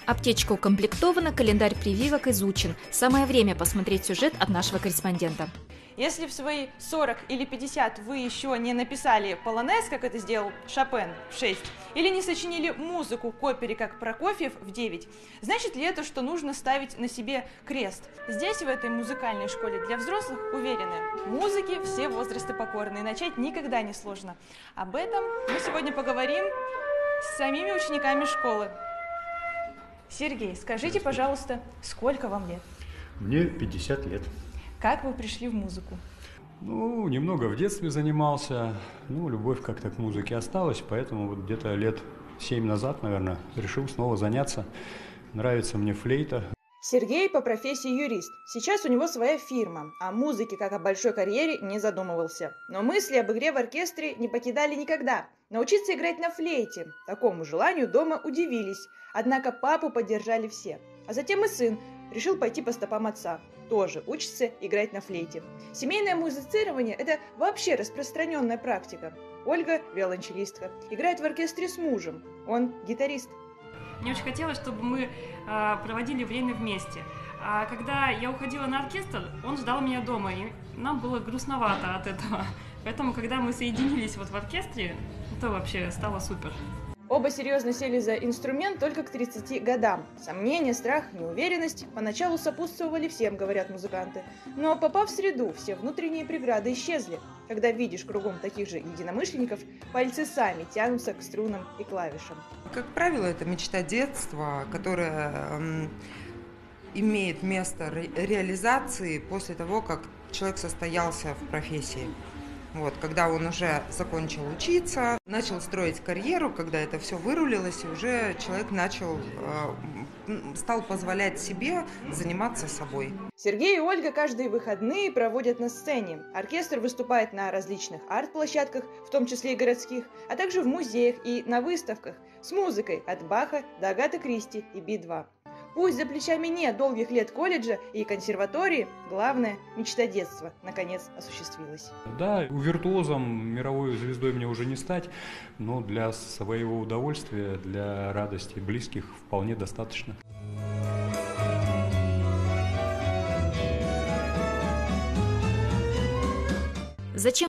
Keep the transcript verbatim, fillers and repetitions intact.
Аптечка укомплектована, календарь прививок изучен. Самое время посмотреть сюжет от нашего корреспондента. Если в свои сорок или пятьдесят вы еще не написали полонез, как это сделал Шопен в шесть, или не сочинили музыку к опере, как Прокофьев в девять, значит ли это, что нужно ставить на себе крест? Здесь, в этой музыкальной школе для взрослых, уверены, музыке все возрасты покорны, и начать никогда не сложно. Об этом мы сегодня поговорим с самими учениками школы. Сергей, скажите, пожалуйста, сколько вам лет? Мне пятьдесят лет. Как вы пришли в музыку? Ну, немного в детстве занимался, ну, любовь как-то к музыке осталась, поэтому вот где-то лет семь назад, наверное, решил снова заняться. Нравится мне флейта. Сергей по профессии юрист. Сейчас у него своя фирма. О музыке, как о большой карьере, не задумывался. Но мысли об игре в оркестре не покидали никогда. Научиться играть на флейте. Такому желанию дома удивились. Однако папу поддержали все. А затем и сын решил пойти по стопам отца. Тоже учится играть на флейте. Семейное музицирование – это вообще распространенная практика. Ольга – виолончелистка. Играет в оркестре с мужем. Он гитарист. Мне очень хотелось, чтобы мы э, проводили время вместе. А когда я уходила на оркестр, он ждал меня дома, и нам было грустновато от этого. Поэтому, когда мы соединились вот в оркестре, это вообще стало супер. Оба серьезно сели за инструмент только к тридцати годам. Сомнения, страх, неуверенность поначалу сопутствовали всем, говорят музыканты. Но попав в среду, все внутренние преграды исчезли. Когда видишь кругом таких же единомышленников, пальцы сами тянутся к струнам и клавишам. Как правило, это мечта детства, которая эм, имеет место ре- реализации после того, как человек состоялся в профессии. Вот, когда он уже закончил учиться, начал строить карьеру, когда это все вырулилось, и уже человек начал, э, стал позволять себе заниматься собой. Сергей и Ольга каждые выходные проводят на сцене. Оркестр выступает на различных арт-площадках, в том числе и городских, а также в музеях и на выставках с музыкой от Баха до Агаты Кристи и Би два. Пусть за плечами нет долгих лет колледжа и консерватории, главное, мечта детства, наконец, осуществилась. Да, виртуозом, мировой звездой мне уже не стать, но для своего удовольствия, для радости близких вполне достаточно. Зачем